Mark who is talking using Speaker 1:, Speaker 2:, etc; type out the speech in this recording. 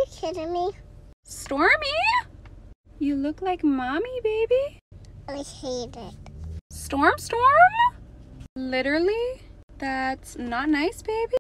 Speaker 1: kidding me?
Speaker 2: Stormy? You look like mommy, baby.
Speaker 1: I hate it.
Speaker 2: Storm? Literally? That's not nice, baby.